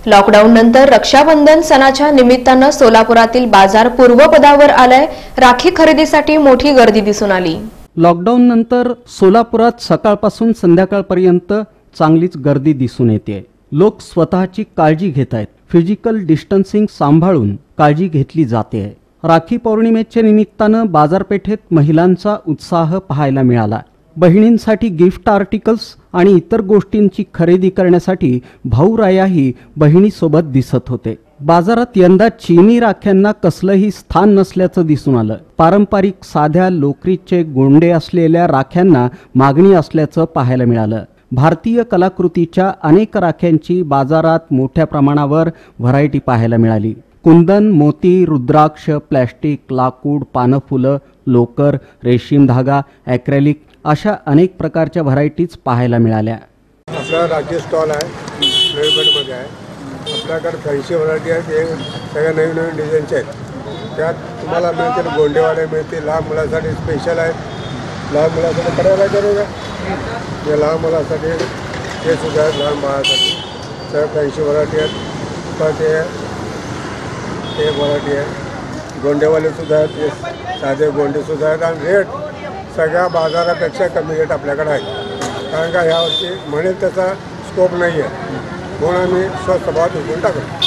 Lockdown नंतर रक्षाबंधन सणाच्या निमित्तानं सोलापुरातील बाजार पूर्वपदावर आलाय। राखी खरेदीसाठी मोठी गर्दी दिसून आली। लॉकडाऊन नंतर सोलापुरात सकाळपासून संध्याकाळपर्यंत चांगलीच गर्दी दिसून येते। लोक स्वतःची काळजी घेत आहेत। फिजिकल डिस्टन्सिंग सांभाळून काळजी घेतली जाते। राखी पौर्णिमेच्या निमित्तानं बाजारपेठेत महिलांचा उत्साह पाहायला मिळाला। बहिणींसाठी गिफ्ट आर्टिकल्स आणि इतर गोष्टींची खरेदी करण्यासाठी भाऊरायाही बहिणीसोबत दिसत होते। बाजारात यंदा चीनी राख्यांना कसलंही स्थान नसल्याचं दिसून आलं। पारंपरिक साध्या लोकरीचे गोंडे असलेल्या राख्यांना मागणी असल्याचं पाहायला मिळालं। भारतीय कलाकृतीच्या अनेक राख्यांची बाजारात मोठ्या प्रमाणावर व्हरायटी पाहायला मिळाली। कुंदन, मोती, रुद्राक्ष, प्लॅस्टिक, लाकूड, पानं, फुलं, लोकर, रेशीम धागा, ॲक्रेलिक अशा अनेक प्रकारच्या व्हरायटीज पाहायला मिळाल्या। आपला राखी स्टॉल आहे, नवीपेठमध्ये आहे। आपल्याकडे फॅन्सी व्हरायटी आहे, ते सगळ्या नवीन नवीन डिझाईनचे आहेत। त्यात तुम्हाला मिळतील गोंडेवाले मिळतील, लहान मुलांसाठी स्पेशल आहेत। लहान मुलांसाठी करायला करू का हे लहान मुलांसाठी ते सुद्धा आहेत, लहान बाळासाठी सगळ्या फॅन्सी व्हरायटी आहेत। तर ते व्हरायटी आहे। गोंडेवालेसुद्धा आहेत, ते साधे गोंडेसुद्धा आहेत आणि रेट सगळ्या बाजारापेक्षा कमी रेट आपल्याकडे आहे। कारण का ह्यावर्षी म्हणेल त्याचा स्कोप नाही आहे, म्हणून आम्ही स्वस्त भावात विकून टाकतो।